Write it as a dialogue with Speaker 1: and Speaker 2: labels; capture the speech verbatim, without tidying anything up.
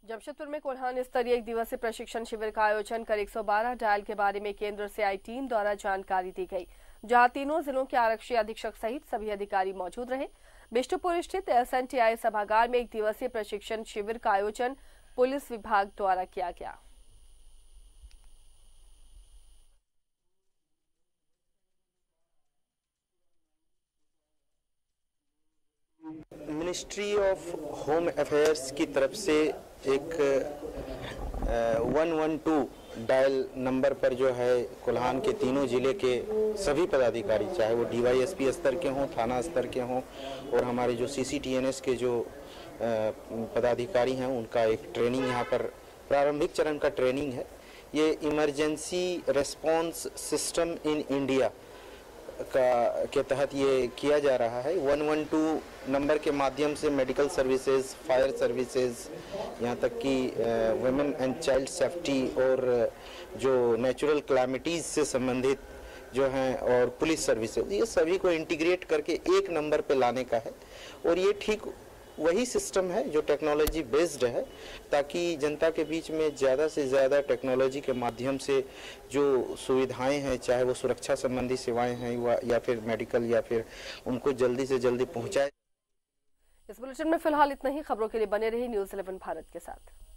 Speaker 1: जमशेदपुर में कोल्हान स्तरीय एक दिवसीय प्रशिक्षण शिविर का आयोजन कर एक सौ बारह डायल के बारे में केंद्र से आई टीम द्वारा जानकारी दी गई, जहां तीनों जिलों के आरक्षी अधीक्षक सहित सभी अधिकारी मौजूद रहे। बिष्टुपुर स्थित एस एन टी आई सभागार में एक दिवसीय प्रशिक्षण शिविर का आयोजन पुलिस विभाग द्वारा किया गया।
Speaker 2: मिनिस्ट्री ऑफ होम अफेयर्स की तरफ से एक one one two dial number पर जो है कोल्हान के तीनों जिले के सभी पदाधिकारी, चाहे वो डी वाई एस पी स्तर के हों, थाना स्तर के हों और हमारे जो C C T N S के जो पदाधिकारी हैं, उनका एक ट्रेनिंग यहाँ पर प्रारंभिक चरण का ट्रेनिंग है। ये emergency response system in India का के तहत ये किया जा रहा है। वन वन टू नंबर के माध्यम से मेडिकल सर्विसेज, फायर सर्विसेज, यहाँ तक कि वुमेन एंड चाइल्ड सेफ्टी और जो नेचुरल क्लैमिटीज़ से संबंधित जो हैं और पुलिस सर्विसेज, ये सभी को इंटीग्रेट करके एक नंबर पे लाने का है। और ये ठीक वही सिस्टम है जो टेक्नोलॉजी बेस्ड है, ताकि जनता के बीच में ज़्यादा से ज़्यादा टेक्नोलॉजी के माध्यम से जो सुविधाएं हैं, चाहे वो सुरक्षा संबंधी सेवाएं हैं या फिर मेडिकल, या फिर उनको जल्दी से जल्दी पहुंचाए।
Speaker 1: इस बुलेटिन में फिलहाल इतना ही। खबरों के लिए बने रही न्यूज़ इलेवन भारत के साथ।